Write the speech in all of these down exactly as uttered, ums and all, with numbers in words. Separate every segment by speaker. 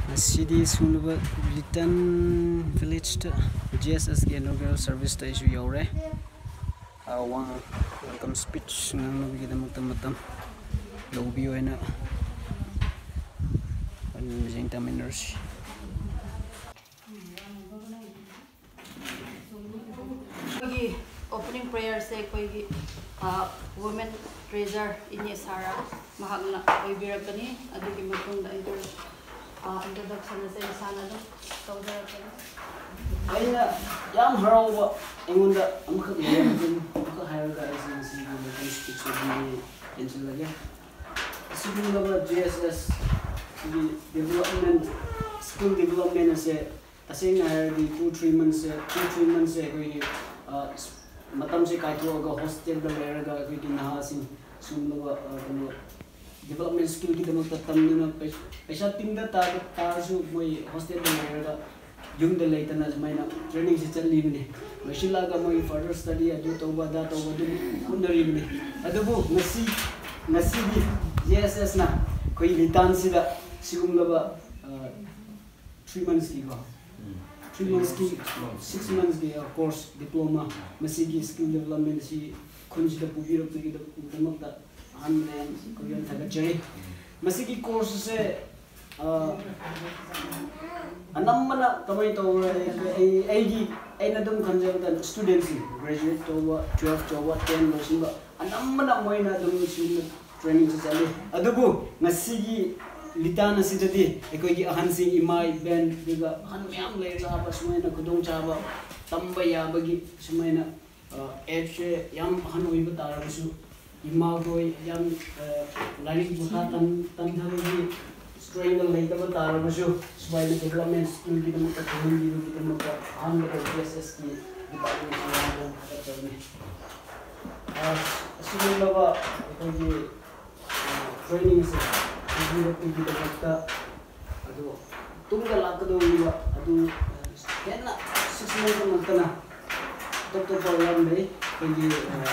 Speaker 1: City Sunaba Litan village to J S S inaugural service to issue yore. Uh, one welcome speech nang nabigyan mo tamatam lobby o na ang taminers.
Speaker 2: Opening prayer say koy uh, women treasure inye Sarah mahagna koy birakani adugi matunda inter uh, introduction na sa sana do tawdara ka
Speaker 1: ayna yam harawa ingunda amka level amka higher guys in C V speech ni cancel lagi siguro ba J S S development school development se asing na di two three months two three months se koy matam se kai throga hostel da leraga koi na sing sumlo kano development skill ki damo tamna paisa tingda ta ta su moi hostel da leraga yung da Litan as maina training se challi ne machila ga moi further study adu to ba da to ba du kunari ne adabu ngasi ngasi di J S S na koi Litan sida sigumla ba three months ki ba three months ki six months ki course diploma masigi skill development si kunji da pubiro pigi da damak da anne koyan thaga jai masigi course se anam mana kamai to ai ai gi ai na dum khanja da students graduate to twelve to ten version ba anam mana moina dum training se chali adubu masigi Litan asidadi ekoi gi ahansing imai ben biga han myam le chaba sumaina kudong chaba tamba ya bagi sumaina age yam han oiba tarabusu ima goi yam lari buha tan tan thari struggle le ta tarabusu sumaina development skill gi dum ta thun gi gi dum ta han le J S S ki department ko ta chane ah sumaina ba ekoi gi training se Adu pergi ke kota, adu tunggal aku tu juga, adu kena six months nanti na, doktor program deh pergi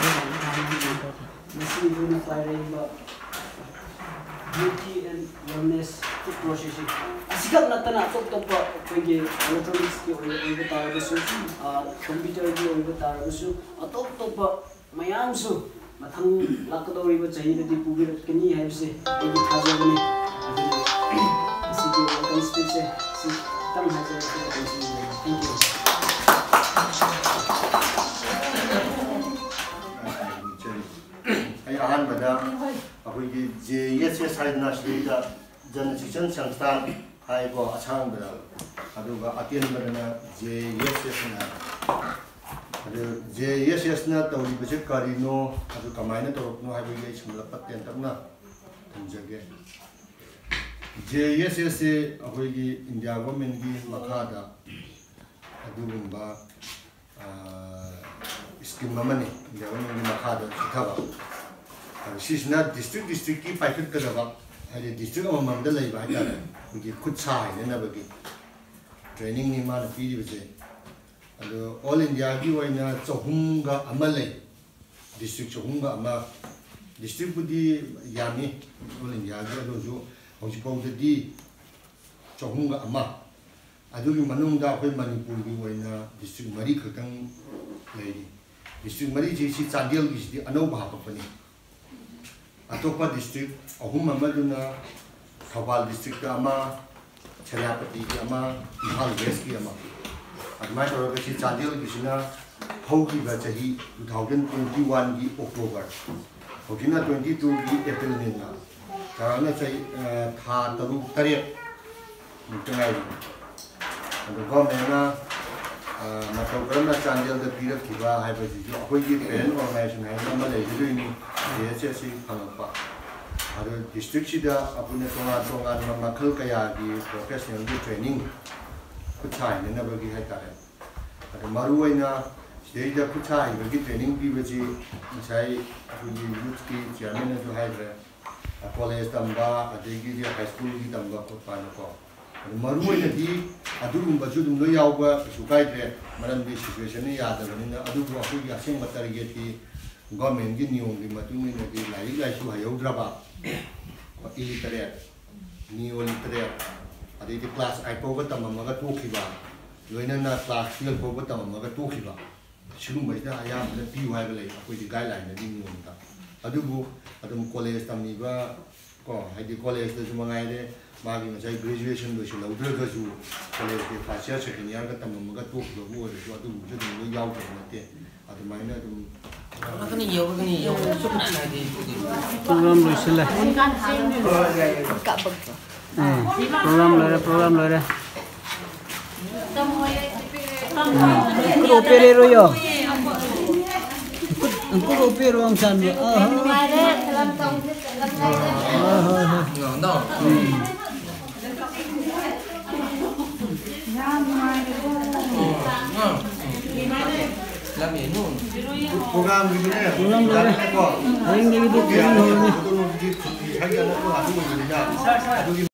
Speaker 1: mesti guna firing ba beauty and wellness food processing. Asikal nanti na doktor pa pergi electronics ki orang betar besu, computer ki orang betar besu, atau doktor pa mayang su. Mathang lakadori ba chahi di pubir kini hai se egi thaja bane sigi welcome speech se si tam ha se thank you
Speaker 3: ai ahan bada apoi gi J S S haidna sida jan शिक्षण संस्थान hai bo achang bada aduga atien bada J S S na J S S na tawli bajek karino adu kamaina torokno hai bagi chumla patten takna thamjage J S S se ahoi gi India government gi makhada adu gumba scheme mamani India government gi makhada thaba sisna district district ki paikhat kadaba hai district amam da lai ba ta gi khut sai ne na bagi training ni ma na pi bije all India ki waina chahunga amale district chahunga ama district budi yami all India ki ado jo hausi pau de chahunga ama adu gi manung da khoi Manipur ki waina district mari khatang lei district mari ji si Chandel ki si anau ba pa pani atopa district ahum amaduna Thawal district ama Chhatrapati ki ama Imphal West ki ama admai tor ga si Chandel ki sina hogi ba chahi twenty twenty-one ki October hogina twenty-two ki April ne na karana chai tha taru taret mutangai ado government na matau karana Chandel da pirak ki ba hai ba ji akoi ki parent organization hai na ma le ji ni J S S phangpa ado district sida apune tonga tonga ma makhal kaya ki professional ki training kuchai ne na bagi hai tare ado maru aina sei da kuchai bagi training pi baji sai apuni youth ki chairman jo hai re college tamba adegi di high school ki tamba ko pa no ko ado maru aina di adu gum baju dum lo yaw ba su kai tre maram di situation ni ya da ni na adu ko aku ya sing matar ge ti government ki niyom ki matung ni di lai lai su hayau dra ba illiterate neo illiterate ꯑꯗꯩꯗꯤ class eight ꯐꯥꯎꯕ ꯇꯝꯃꯝꯃꯒ ꯇꯣꯛꯈꯤꯕ ꯂꯣꯏꯅꯅ class twelve ꯐꯥꯎꯕ ꯇꯝꯃꯝꯃꯒ ꯇꯣꯛꯈꯤꯕ ꯁꯤꯒꯨꯝꯕꯁꯤꯗ ꯑꯌꯥꯝꯕꯅ ꯄꯤꯌꯨ ꯍꯥꯏꯕ ꯂꯩ ꯑꯩꯈꯣꯏꯒꯤ ꯒꯥꯏꯗꯂꯥꯏꯟꯗꯗꯤ ꯅꯤꯌꯣꯝꯗ ꯑꯗꯨꯕꯨ ꯑꯗꯨꯝ ꯀꯣꯂꯦꯖ ꯇꯝꯃꯤꯕ ꯀꯣ ꯍꯥꯏꯗꯤ ꯀꯣꯂꯦꯖꯇꯁꯨ ꯃꯉꯥꯏꯔꯦ ꯃꯥꯒꯤ ꯉꯁꯥꯏ ꯒ꯭ꯔꯦꯖꯨꯑꯦꯁꯟ ꯂꯣꯏꯁꯤꯜꯍꯧꯗ꯭ꯔꯒꯁꯨ ꯀꯣꯂꯦꯖꯀꯤ ꯐꯥꯔꯁ ꯏꯌꯥꯔ ꯁꯦꯀꯦꯟ ꯏꯌꯥꯔꯒ ꯇꯝꯃꯝꯃꯒ ꯇꯣꯛꯈꯤꯕꯕꯨ ꯑꯣꯏꯔꯁꯨ ꯑꯗꯨꯒꯨꯝꯕꯁꯨ ꯑꯗꯨꯝ ꯂꯣꯏ ꯌꯥꯎꯗꯕ ꯅꯠꯇꯦ ꯑꯗꯨꯃꯥꯏꯅ ꯑꯗꯨꯝ
Speaker 4: program loisile program lore program lore ku opere ro yo ku opere ang san ah
Speaker 3: program gitu nih
Speaker 4: program lore
Speaker 3: kok
Speaker 4: aing gitu program lore
Speaker 3: itu